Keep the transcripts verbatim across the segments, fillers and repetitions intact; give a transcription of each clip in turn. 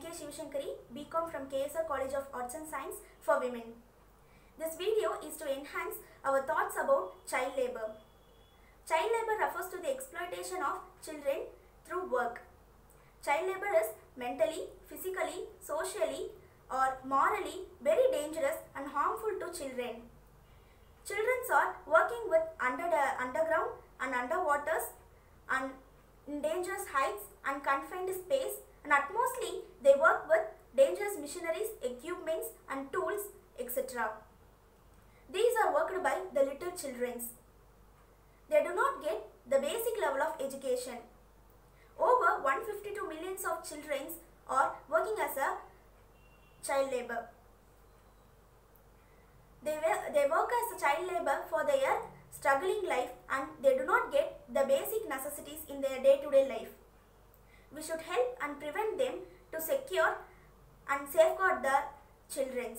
Sivasankari, B Com from K S R College of Arts and Science for Women. This video is to enhance our thoughts about child labour. Child labour refers to the exploitation of children through work. Child labour is mentally, physically, socially or morally very dangerous and harmful to children. Children are working with under the underground and underwaters and in dangerous heights and confined space, and at mostly they work with dangerous machineries, equipments and tools, et cetera. These are worked by the little children. They do not get the basic level of education. Over one hundred fifty-two millions of children are working as a child labour. They, they work as a child labour for their struggling life and they do not get the basic necessities in their day-to-day life. We should help and prevent them to secure and safeguard the children.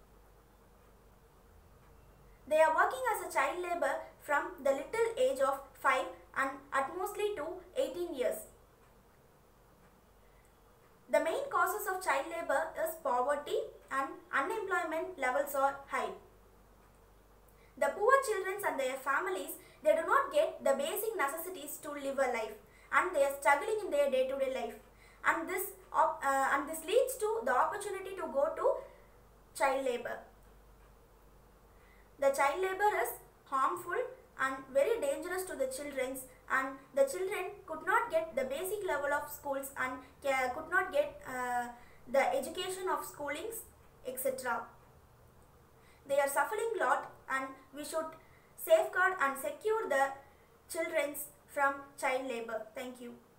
They are working as a child labour from the little age of five and at mostly to eighteen years. The main causes of child labour is poverty and unemployment levels are high. The poor children and their families, they do not get the basic necessities to live a life and they are struggling in their day-to-day life, and this uh, and this leads to the opportunity to go to child labour. The child labour is harmful and very dangerous to the children, and the children could not get the basic level of schools and could not get uh, the education of schoolings, et cetera. They are suffering a lot and we should safeguard and secure the children from child labour. Thank you.